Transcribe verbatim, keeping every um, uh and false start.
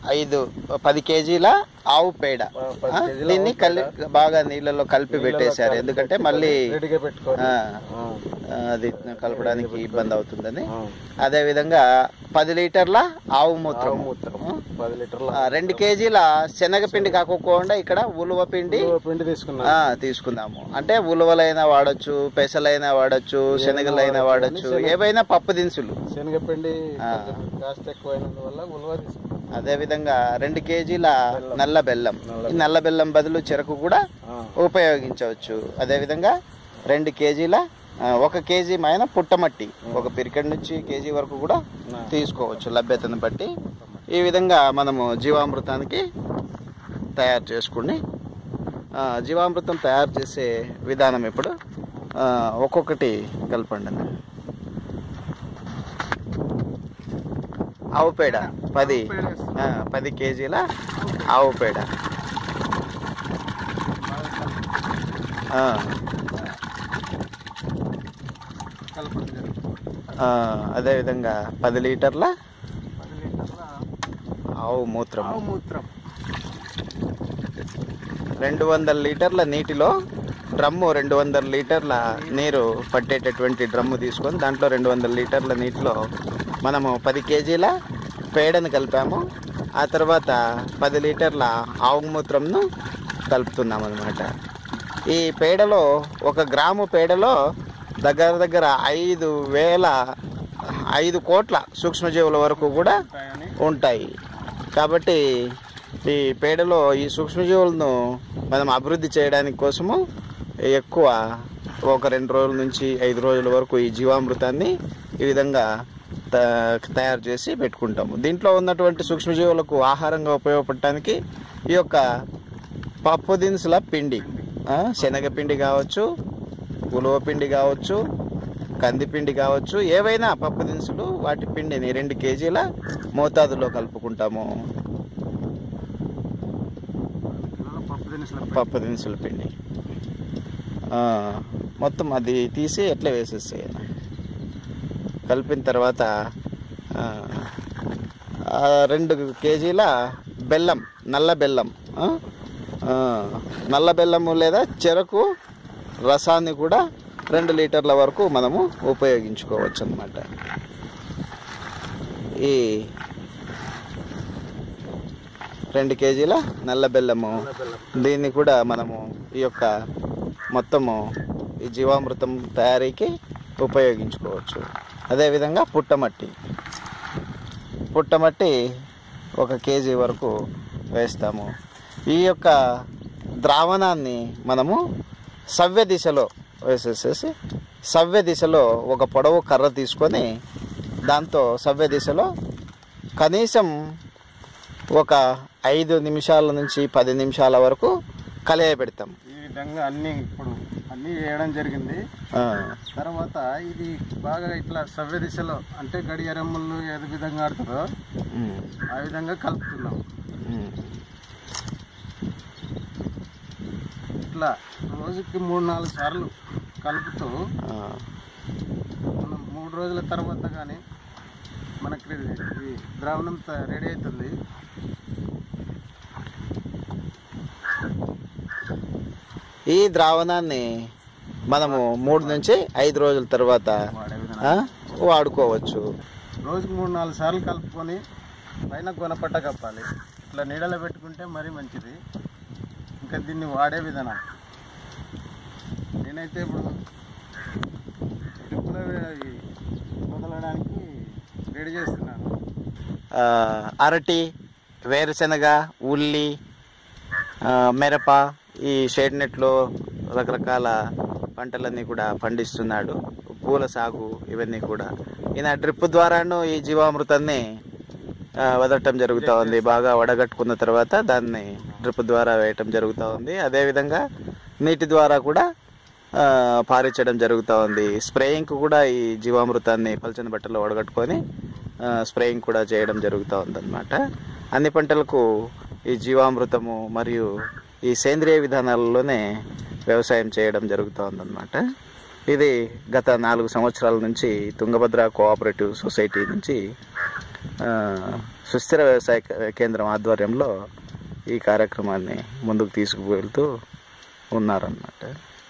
ఐదు పది కేజీల ఆవు పేడ దీన్ని కలి బాగా నీళ్ళలో కలిపి పెట్టేశారు, ఎందుకంటే మళ్ళీ అది కలపడానికి ఇబ్బంది అవుతుందని. అదే విధంగా పది లీటర్ల ఆవు మూత్రం, రెండు కేజీల శనగపిండి కాకోకుండా ఇక్కడ ఉలువ పిండి తీసుకుందాము. అంటే ఉలువలైనా వాడచ్చు, పెసలైనా వాడచ్చు, శనగలైనా వాడచ్చు, ఏవైనా పప్పు దినుసులు. శనగపిండి కాస్త ఎక్కువైనందువల్ల ఉలువ తీసుకున్నాం. అదే విధంగా రెండు కేజీల నల్ల బెల్లం, ఈ నల్ల బెల్లం బదులు చెరకు కూడా ఉపయోగించవచ్చు. అదే విధంగా రెండు కేజీల ఒక కేజీ మైన పుట్టమట్టి, ఒక పిరికెడ్ నుంచి కేజీ వరకు కూడా తీసుకోవచ్చు లభ్యతను బట్టి. ఈ విధంగా మనము జీవామృతానికి తయారు చేసుకుని జీవామృతం తయారు చేసే విధానం ఇప్పుడు ఒక్కొక్కటి కలపండి. ఆవు పేడ పది పది కేజీల ఆవు పేడ, అదేవిధంగా పది లీటర్ల ఆవు మూత్రం, రెండు వందల లీటర్ల నీటిలో డ్రమ్ము, రెండు వందల లీటర్ల నీరు పట్టేటటువంటి డ్రమ్ము తీసుకొని దాంట్లో రెండు వందల లీటర్ల నీటిలో మనము పది కేజీల పేడను కలిపాము. ఆ తర్వాత పది లీటర్ల ఆవు మూత్రంను కలుపుతున్నాం అన్నమాట. ఈ పేడలో ఒక గ్రాము పేడలో దగ్గర దగ్గర ఐదు వేల ఐదు కోట్ల సూక్ష్మజీవుల వరకు కూడా ఉంటాయి. కాబట్టి ఈ పేడలో ఈ సూక్ష్మజీవులను మనం అభివృద్ధి చేయడానికి కోసము ఎక్కువ ఒక రెండు రోజుల నుంచి ఐదు రోజుల వరకు ఈ జీవామృతాన్ని ఈ విధంగా తయారు చేసి పెట్టుకుంటాము. దీంట్లో ఉన్నటువంటి సూక్ష్మజీవులకు ఆహారంగా ఉపయోగపడటానికి ఈ యొక్క పప్పు దినుసుల పిండి, శనగపిండి కావచ్చు, ఉలువ పిండి కావచ్చు, కందిపిండి కావచ్చు, ఏవైనా పప్పు దినుసులు వాటి పిండిని రెండు కేజీల మోతాదులో కలుపుకుంటాము. పప్పు దినుసుల పిండి మొత్తం అది తీసి ఎట్లా వేసేసేయాలి. కలిపిన తర్వాత రెండు కేజీల బెల్లం, నల్ల బెల్లం, నల్ల బెల్లము లేదా చెరకు రసాన్ని కూడా రెండు లీటర్ల వరకు మనము ఉపయోగించుకోవచ్చు అన్నమాట. ఈ రెండు కేజీల నల్ల బెల్లము దీన్ని కూడా మనము ఈ యొక్క మొత్తము ఈ జీవామృతం తయారీకి ఉపయోగించుకోవచ్చు. అదేవిధంగా పుట్టమట్టి, పుట్టమట్టి ఒక కేజీ వరకు వేస్తాము. ఈ యొక్క ద్రావణాన్ని మనము సవ్య దిశలో వేసేసేసి సవ్య దిశలో ఒక పొడవు కర్ర తీసుకొని దాంతో సవ్య దిశలో కనీసం ఒక ఐదు నిమిషాల నుంచి పది నిమిషాల వరకు కలియబెడతాం. ఈ విధంగా అన్ని ఇప్పుడు అన్నీ వేయడం జరిగింది. తర్వాత ఇది బాగా ఇట్లా సవ్య దిశలో అంటే గడియారమ్మలు ఏ విధంగా ఆడుతుందో ఆ విధంగా కలుపుతున్నాం. ఇట్లా రోజుకి మూడు నాలుగు సార్లు కలుపుతూ మనం మూడు రోజుల తర్వాత కానీ మనకి ఈ ద్రావణం రెడీ అవుతుంది. ఈ ద్రావణాన్ని మనము మూడు నుంచి ఐదు రోజుల తర్వాత వాడుకోవచ్చు. రోజుకు మూడు నాలుగు సార్లు కలుపుకొని పైన గొనపట్ట కప్పాలి. ఇట్లా నీడలో పెట్టుకుంటే మరీ మంచిది. ఇంకా దీన్ని వాడే విధానం నేనైతే ఇప్పుడు ట్రిప్పులో వదలడానికి రెడీ చేస్తున్నాను. అరటి, వేరుశనగ, ఉల్లి, మిరప, ఈ షేడ్ నెట్లో రకరకాల పంటలన్నీ కూడా పండిస్తున్నాడు. పూల సాగు ఇవన్నీ కూడా ఈయన డ్రిప్ ద్వారాను ఈ జీవామృతాన్ని వదలటం జరుగుతూ ఉంది. బాగా వడగట్టుకున్న తర్వాత దాన్ని డ్రిప్ ద్వారా వేయటం జరుగుతూ ఉంది. అదేవిధంగా నీటి ద్వారా కూడా పారించడం జరుగుతూ ఉంది. స్ప్రేయింగ్ కూడా ఈ జీవామృతాన్ని పల్చని బట్టలో వడగట్టుకొని స్ప్రేయింగ్ కూడా చేయడం జరుగుతూ ఉందన్నమాట. అన్ని పంటలకు ఈ జీవామృతము మరియు ఈ సేంద్రియ విధానాలలోనే వ్యవసాయం చేయడం జరుగుతూ ఉందన్నమాట. ఇది గత నాలుగు సంవత్సరాల నుంచి తుంగభద్ర కోఆపరేటివ్ సొసైటీ నుంచి సుస్థిర వ్యవసాయ కేంద్రం ఆధ్వర్యంలో ఈ కార్యక్రమాన్ని ముందుకు తీసుకువెళ్తూ ఉన్నారన్నమాట.